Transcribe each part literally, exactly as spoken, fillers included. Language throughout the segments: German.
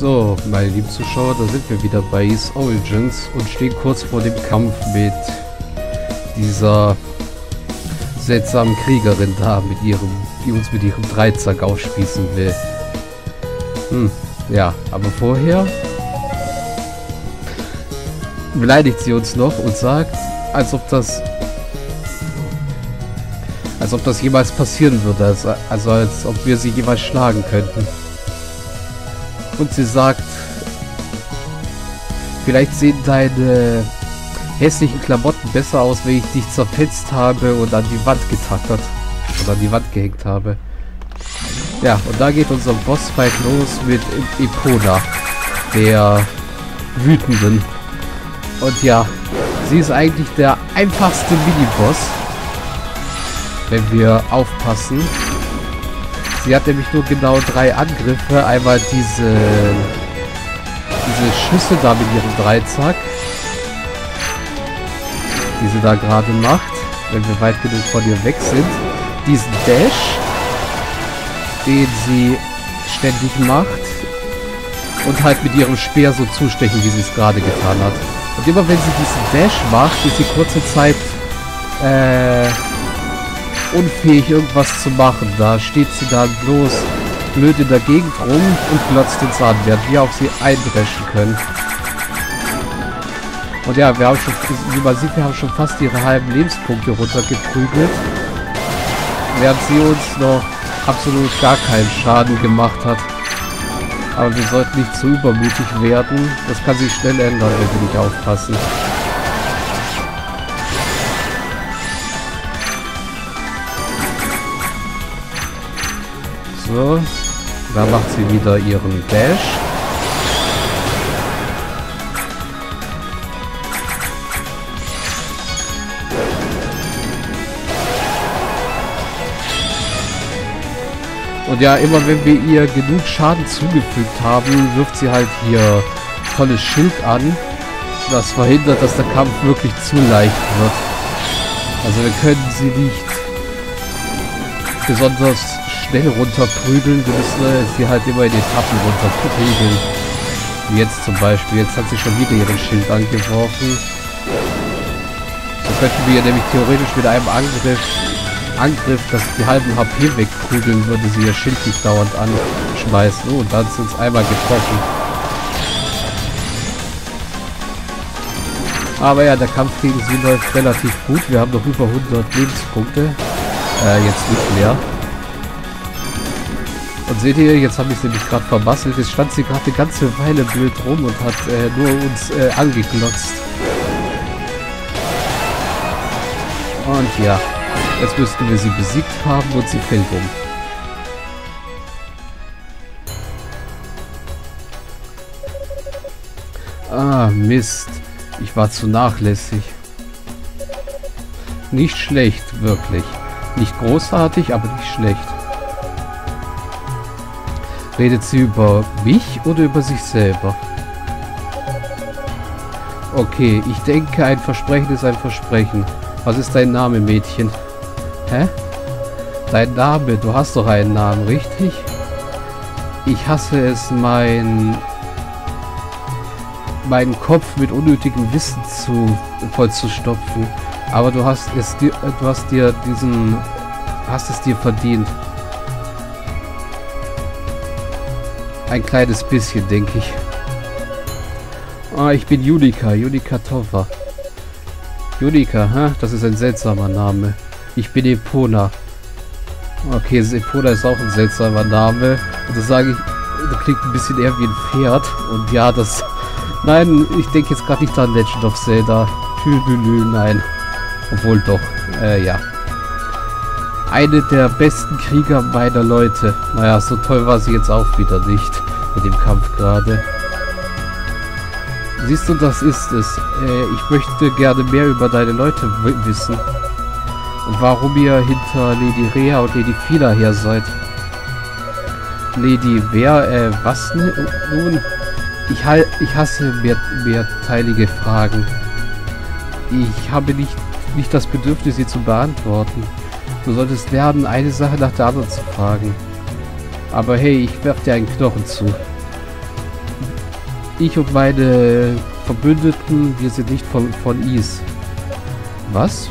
So, meine lieben Zuschauer, da sind wir wieder bei Ys Origins und stehen kurz vor dem Kampf mit dieser seltsamen Kriegerin da, mit ihrem, die uns mit ihrem Dreizack aufspießen will. Hm, ja, aber vorher beleidigt sie uns noch und sagt, als ob das als ob das jemals passieren würde, also, also als ob wir sie jemals schlagen könnten. Und sie sagt, vielleicht sehen deine hässlichen Klamotten besser aus, wenn ich dich zerfetzt habe und an die Wand getackert oder an die Wand gehängt habe. Ja, und da geht unser Bossfight los mit Epona, der Wütenden. Und ja, sie ist eigentlich der einfachste Miniboss, wenn wir aufpassen. Sie hat nämlich nur genau drei Angriffe. Einmal diese, diese Schüsse da mit ihrem Dreizack, die sie da gerade macht, wenn wir weit genug von ihr weg sind. Diesen Dash, den sie ständig macht. Und halt mit ihrem Speer so zustechen, wie sie es gerade getan hat. Und immer wenn sie diesen Dash macht, ist sie kurze Zeit äh, unfähig, irgendwas zu machen. Da steht sie dann bloß blöd in der Gegend rum und glotzt uns an, während wir auf sie eindreschen können. Und ja, wir haben schon, wie man sieht, wir haben schon fast ihre halben Lebenspunkte runtergeprügelt, während sie uns noch absolut gar keinen Schaden gemacht hat. Aber wir sollten nicht zu übermütig werden. Das kann sich schnell ändern, wenn wir nicht aufpassen. So, da macht sie wieder ihren Dash. Und ja, immer wenn wir ihr genug Schaden zugefügt haben, wirft sie halt hier volles Schild an. Das verhindert, dass der Kampf wirklich zu leicht wird. Also wir können sie nicht besonders schnell runterprügeln. Wir müssen sie halt immer in Etappen runterprügeln. Wie jetzt zum Beispiel. Jetzt hat sie schon wieder ihren Schild angeworfen. So könnten wir nämlich theoretisch mit einem Angriff Angriff, dass die halben H P wegprügeln, würde sie ihr Schild nicht dauernd anschmeißen. Oh, und dann sind es einmal getroffen. Aber ja, der Kampf gegen sie läuft relativ gut. Wir haben noch über hundert Lebenspunkte. Äh, jetzt nicht mehr. Und seht ihr, jetzt habe ich sie nämlich gerade vermasselt. Jetzt stand sie gerade eine ganze Weile blöd rum und hat äh, nur uns äh, angeglotzt. Und ja. Jetzt müssten wir sie besiegt haben und sie fällt um. Ah, Mist. Ich war zu nachlässig. Nicht schlecht, wirklich. Nicht großartig, aber nicht schlecht. Redet sie über mich oder über sich selber? Okay, ich denke, ein Versprechen ist ein Versprechen. Was ist dein Name, Mädchen? Hä? Dein Name? Du hast doch einen Namen, richtig? Ich hasse es, mein... meinen Kopf mit unnötigem Wissen zu vollzustopfen. Aber du hast es dir... Du hast dir diesen... hast es dir verdient. Ein kleines bisschen, denke ich. Ah, ich bin Junika. Junika Tova. Junika, hä? Das ist ein seltsamer Name. Ich bin Epona. Okay, Epona ist auch ein seltsamer Name. Und das sage ich, das klingt ein bisschen eher wie ein Pferd. Und ja, das... Nein, ich denke jetzt gerade nicht an Legend of Zelda. Tüdelü, nein. Obwohl doch, äh, ja. Eine der besten Krieger meiner Leute. Naja, so toll war sie jetzt auch wieder nicht. Mit dem Kampf gerade. Siehst du, das ist es. Äh, ich möchte gerne mehr über deine Leute wissen. Und warum ihr hinter Lady Rhea und Lady Fila her seid. Lady wer, äh, was nun? Ich, ich hasse mehr, mehrteilige Fragen. Ich habe nicht, nicht das Bedürfnis, sie zu beantworten. Du solltest lernen, eine Sache nach der anderen zu fragen. Aber hey, ich werf dir einen Knochen zu. Ich und meine Verbündeten, wir sind nicht von, von Is. Was?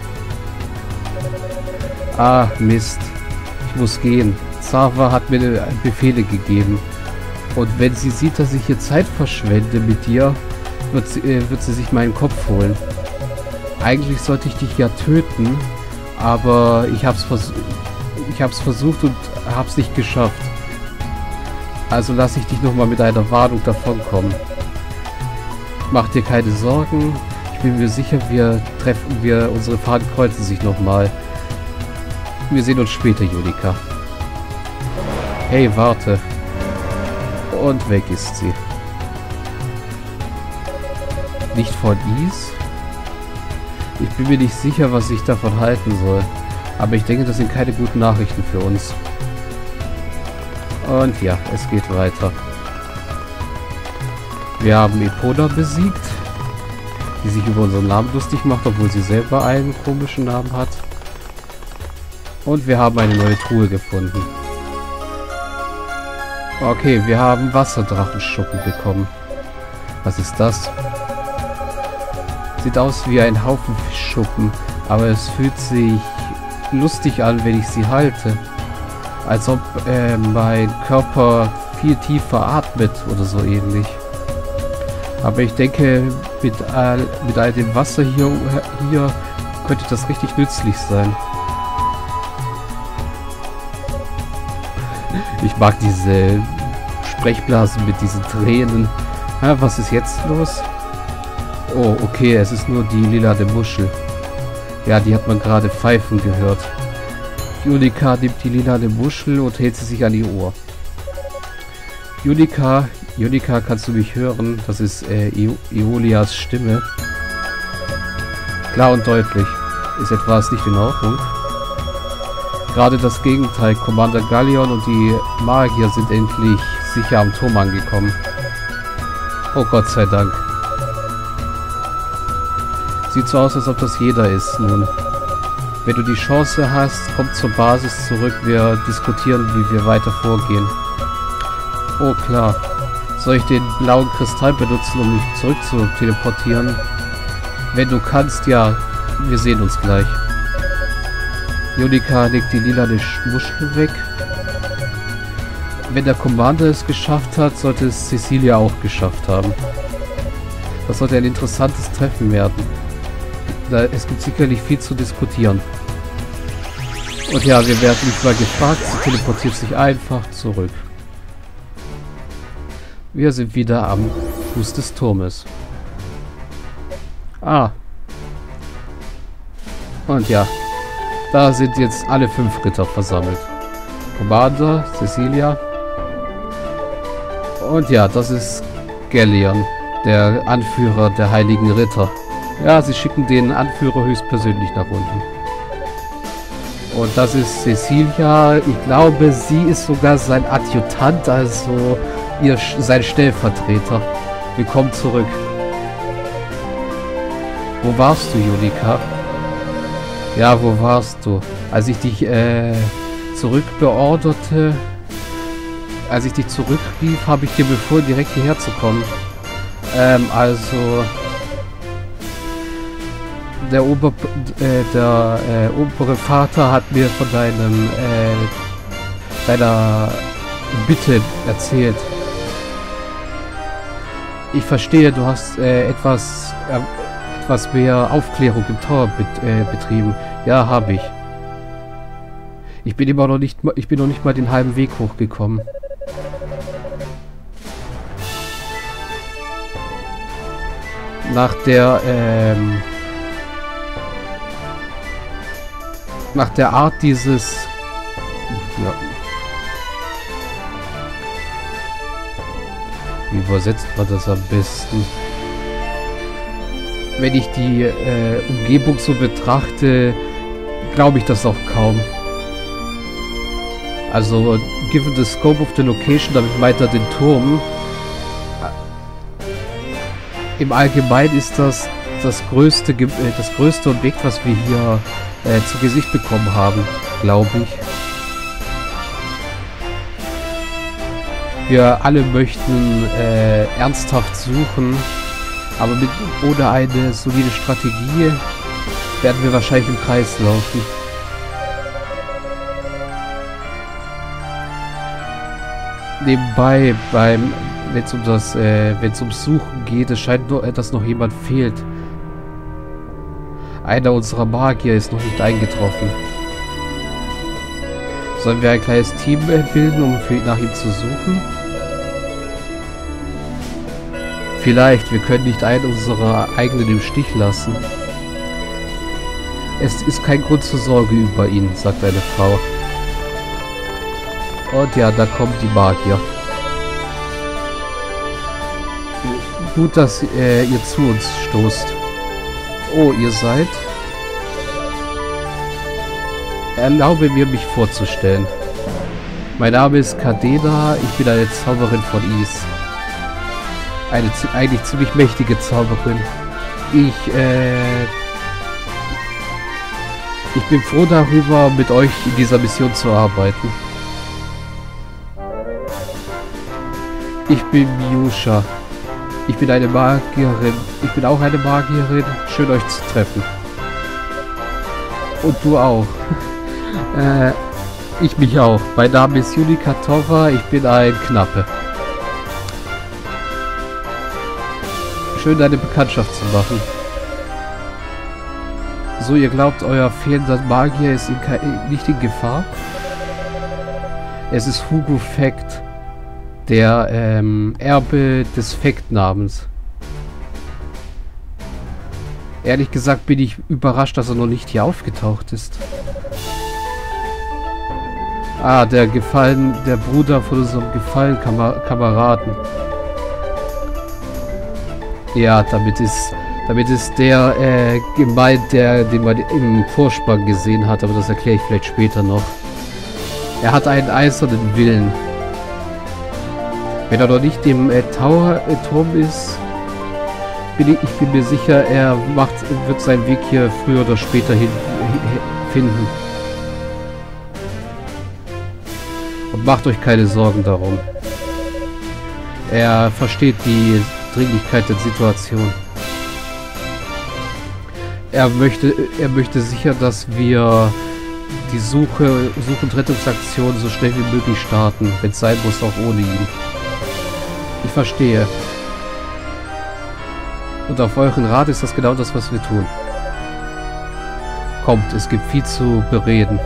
Ah, Mist. Ich muss gehen. Zava hat mir Befehle gegeben. Und wenn sie sieht, dass ich hier Zeit verschwende mit dir, wird sie, äh, wird sie sich meinen Kopf holen. Eigentlich sollte ich dich ja töten, aber ich hab's, vers ich hab's versucht und hab's nicht geschafft. Also lasse ich dich nochmal mit einer Warnung davonkommen. Mach dir keine Sorgen. Ich bin mir sicher, wir treffen, wir, unsere Pfaden kreuzen sich nochmal. Wir sehen uns später, Julika. Hey, warte. Und weg ist sie. Nicht von Is? Ich bin mir nicht sicher, was ich davon halten soll. Aber ich denke, das sind keine guten Nachrichten für uns. Und ja, es geht weiter. Wir haben Epona besiegt, die sich über unseren Namen lustig macht, obwohl sie selber einen komischen Namen hat. Und wir haben eine neue Truhe gefunden. Okay, wir haben Wasserdrachenschuppen bekommen. Was ist das? Sieht aus wie ein Haufen Fischschuppen, aber es fühlt sich lustig an, wenn ich sie halte. Als ob äh, mein Körper viel tiefer atmet oder so ähnlich. Aber ich denke, mit, all, mit all dem Wasser hier, hier könnte das richtig nützlich sein. Ich mag diese Sprechblasen mit diesen Tränen. Ja, was ist jetzt los? Oh, okay, es ist nur die lilane Muschel. Ja, die hat man gerade pfeifen gehört. Julika nimmt die lilane Muschel und hält sie sich an ihr Ohr. Julika, Julika, kannst du mich hören? Das ist äh, Eolias Stimme. Klar und deutlich. Ist etwas nicht in Ordnung? Gerade das Gegenteil. Commander Galleon und die Magier sind endlich sicher am Turm angekommen. Oh Gott sei Dank. Sieht so aus, als ob das jeder ist nun. Wenn du die Chance hast, komm zur Basis zurück. Wir diskutieren, wie wir weiter vorgehen. Oh klar. Soll ich den blauen Kristall benutzen, um mich zurück zu teleportieren? Wenn du kannst, ja. Wir sehen uns gleich. Julika legt die lilane Muschel weg. Wenn der Commander es geschafft hat, sollte es Cecilia auch geschafft haben. Das sollte ein interessantes Treffen werden. Da, es gibt sicherlich viel zu diskutieren. Und ja, wir werden nicht mal gefragt, sie teleportiert sich einfach zurück. Wir sind wieder am Fuß des Turmes. Ah. Und ja, da sind jetzt alle fünf Ritter versammelt. Commander, Cecilia. Und ja, das ist Galleon, der Anführer der Heiligen Ritter. Ja, sie schicken den Anführer höchstpersönlich nach unten. Und das ist Cecilia. Ich glaube, sie ist sogar sein Adjutant, also ihr, sein Stellvertreter. Willkommen zurück. Wo warst du, Julika? Ja, wo warst du? Als ich dich äh, zurückbeorderte, als ich dich zurückrief, habe ich dir befohlen, direkt hierher zu kommen. Ähm, also... Der, Ober, äh, der äh, obere Vater hat mir von deinem, äh, deiner Bitte erzählt. Ich verstehe, du hast äh, etwas, äh, etwas mehr Aufklärung im Tower bet, äh, betrieben. Ja, habe ich. Ich bin immer noch nicht, ich bin noch nicht mal den halben Weg hochgekommen. Nach der, ähm... Nach der Art dieses... Ja. Wie übersetzt man das am besten? Wenn ich die äh, Umgebung so betrachte, glaube ich das auch kaum. Also, given the scope of the location, damit meint er den Turm. Im Allgemeinen ist das das größte, äh, das größte Objekt, was wir hier Äh, zu Gesicht bekommen haben, glaube ich. Wir alle möchten äh, ernsthaft suchen, aber mit, ohne eine solide Strategie werden wir wahrscheinlich im Kreis laufen. Nebenbei, beim, wenn es um das, äh, wenn es ums Suchen geht, es scheint nur, dass noch jemand fehlt. Einer unserer Magier ist noch nicht eingetroffen. Sollen wir ein kleines Team bilden, um für, nach ihm zu suchen? Vielleicht, wir können nicht einen unserer eigenen im Stich lassen. Es ist kein Grund zur Sorge über ihn, sagt eine Frau. Und ja, da kommen die Magier. Gut, dass äh, ihr zu uns stoßt. Oh, ihr seid? Erlaube mir, mich vorzustellen. Mein Name ist Cadena, ich bin eine Zauberin von Ys. Eine eigentlich ziemlich mächtige Zauberin. Ich, äh... Ich bin froh darüber, mit euch in dieser Mission zu arbeiten. Ich bin Miusha. Ich bin eine Magierin. Ich bin auch eine Magierin. Schön, euch zu treffen. Und du auch. äh, ich mich auch. Mein Name ist Yudika Tova. Ich bin ein Knappe. Schön, deine Bekanntschaft zu machen. So, ihr glaubt, euer fehlender Magier ist in nicht in Gefahr? Es ist Hugo Fect, der ähm, Erbe des Fect-Namens. Ehrlich gesagt bin ich überrascht, dass er noch nicht hier aufgetaucht ist. Ah, der Gefallen, der Bruder von unserem gefallenen Kamer Kameraden. Ja, damit ist, damit ist der äh, gemeint, der, den man im Vorspann gesehen hat, aber das erkläre ich vielleicht später noch. Er hat einen eisernen Willen. Wenn er noch nicht im äh, Tower äh, Turm ist, bin ich, ich bin mir sicher, er macht, wird seinen Weg hier früher oder später hin, hin finden. Und macht euch keine Sorgen darum. Er versteht die Dringlichkeit der Situation. Er möchte, er möchte sicher, dass wir die Suche, Such- und Rettungsaktion so schnell wie möglich starten, wenn es sein muss, auch ohne ihn. Ich verstehe. Und auf euren Rat ist das genau das, was wir tun. Kommt, es gibt viel zu bereden.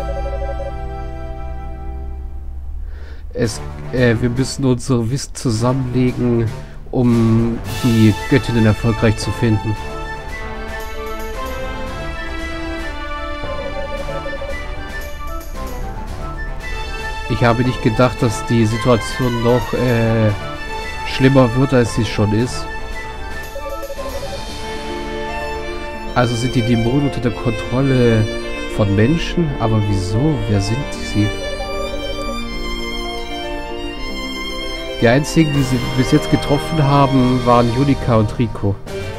Es, äh, wir müssen unsere Wissen zusammenlegen, um die Göttinnen erfolgreich zu finden. Ich habe nicht gedacht, dass die Situation noch äh, schlimmer wird, als sie schon ist. Also sind die Dämonen unter der Kontrolle von Menschen? Aber wieso? Wer sind sie? Die einzigen, die sie bis jetzt getroffen haben, waren Yudika und Rico.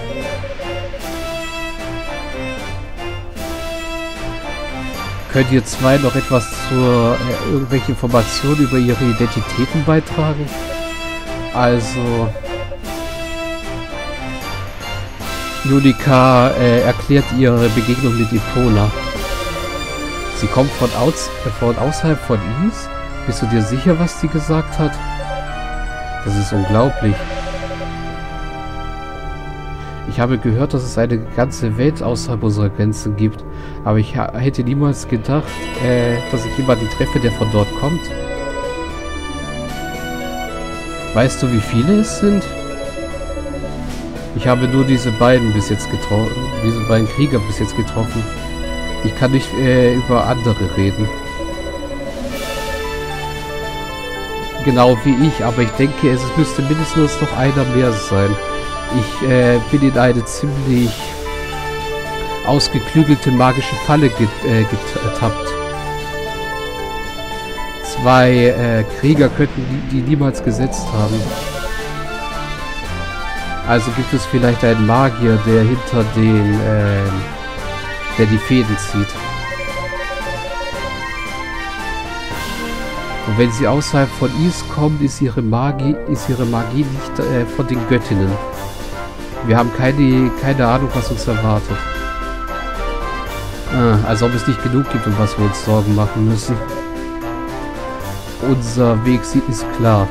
Könnt ihr zwei noch etwas zur äh, irgendwelche Informationen über ihre Identitäten beitragen? Also Yudika äh, erklärt ihre Begegnung mit Epona. Sie kommt von, aus, äh, von außerhalb von Ys? Bist du dir sicher, was sie gesagt hat? Das ist unglaublich. Ich habe gehört, dass es eine ganze Welt außerhalb unserer Grenzen gibt. Aber ich hätte niemals gedacht, äh, dass ich jemanden treffe, der von dort kommt. Weißt du, wie viele es sind? Ich habe nur diese beiden bis jetzt getroffen. Diese beiden Krieger bis jetzt getroffen. Ich kann nicht äh, über andere reden. Genau wie ich, aber ich denke, es müsste mindestens noch einer mehr sein. Ich äh, bin in eine ziemlich ausgeklügelte magische Falle get, äh, getappt. Zwei äh, Krieger könnten die, die niemals gesetzt haben. Also gibt es vielleicht einen Magier, der hinter den, äh, der die Fäden zieht. Und wenn sie außerhalb von Ys kommt, ist ihre Magie, ist ihre Magie nicht äh, von den Göttinnen. Wir haben keine, keine Ahnung, was uns erwartet. Ah, als ob es nicht genug gibt, um was wir uns Sorgen machen müssen. Unser Weg ist klar.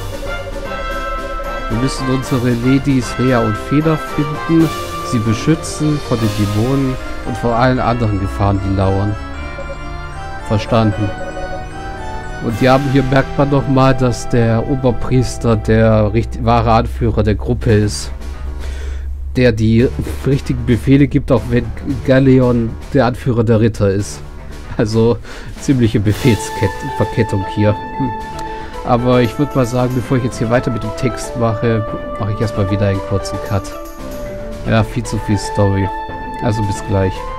Wir müssen unsere Ladies Rea und Feder finden, sie beschützen vor den Dämonen und vor allen anderen Gefahren, die lauern. Verstanden. Und ja, hier merkt man nochmal, dass der Oberpriester der richtig, wahre Anführer der Gruppe ist. Der die richtigen Befehle gibt, auch wenn Galeon der Anführer der Ritter ist. Also ziemliche Befehlsverkettung hier. Hm. Aber ich würde mal sagen, bevor ich jetzt hier weiter mit dem Text mache, mache ich erstmal wieder einen kurzen Cut. Ja, viel zu viel Story. Also bis gleich.